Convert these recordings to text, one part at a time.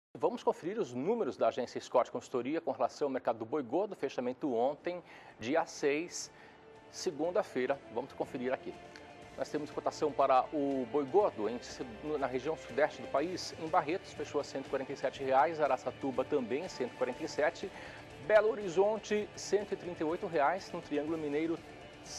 Vamos conferir os números da agência Scott Consultoria com relação ao mercado do boi gordo, fechamento ontem, dia 6, segunda-feira. Vamos conferir aqui. Nós temos cotação para o boi gordo na região sudeste do país. Em Barretos, fechou a R$ 147,00, Araçatuba também R$ 147,00, Belo Horizonte R$ 138,00, no Triângulo Mineiro R$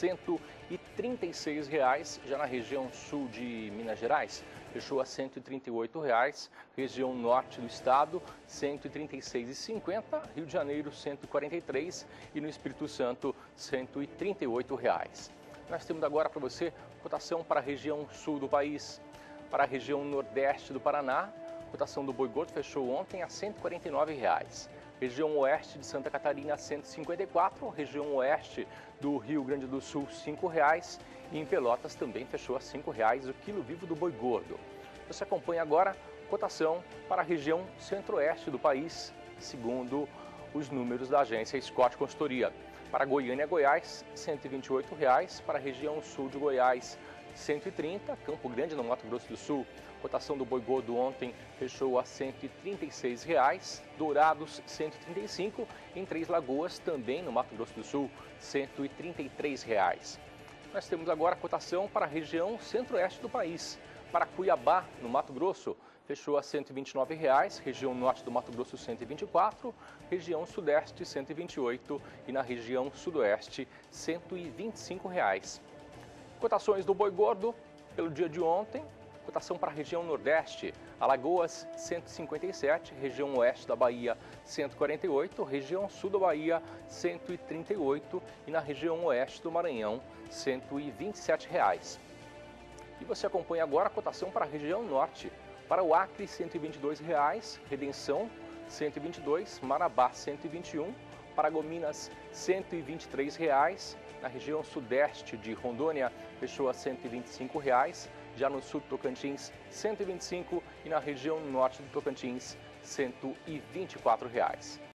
136,00, já na região sul de Minas Gerais, fechou a R$ 138,00, região norte do estado R$ 136,50, Rio de Janeiro R$ 143,00 e no Espírito Santo R$ 138,00. Nós temos agora para você cotação para a região sul do país, para a região nordeste do Paraná, cotação do boi gordo fechou ontem a R$ 149,00. Região oeste de Santa Catarina, R$ 154,00. Região oeste do Rio Grande do Sul, R$ 5,00. E em Pelotas também fechou a R$ 5,00 o quilo vivo do boi gordo. Você acompanha agora cotação para a região centro-oeste do país, segundo os números da agência Scott Consultoria. Para Goiânia, Goiás, R$ 128,00. Para a região sul de Goiás, R$ 130,00. Campo Grande, no Mato Grosso do Sul, cotação do boi gordo ontem fechou a R$ 136,00. Dourados, R$ 135,00. Em Três Lagoas, também no Mato Grosso do Sul, R$ 133,00. Nós temos agora a cotação para a região centro-oeste do país. Para Cuiabá, no Mato Grosso, fechou a R$ 129,00, região norte do Mato Grosso R$ 124,00, região sudeste R$ 128,00 e na região sudoeste R$ 125,00. Cotações do boi gordo pelo dia de ontem, cotação para a região nordeste, Alagoas R$ 157,00, região oeste da Bahia R$ 148,00, região sul da Bahia R$ 138,00 e na região oeste do Maranhão R$ 127,00. E você acompanha agora a cotação para a região norte. Para o Acre, R$ 122,00, Redenção, R$ 122,00, Marabá, R$ 121,00, Paragominas, R$ 123,00, na região sudeste de Rondônia, fechou a R$ 125,00, já no sul do Tocantins, R$ 125,00 e na região norte do Tocantins, R$ 124,00.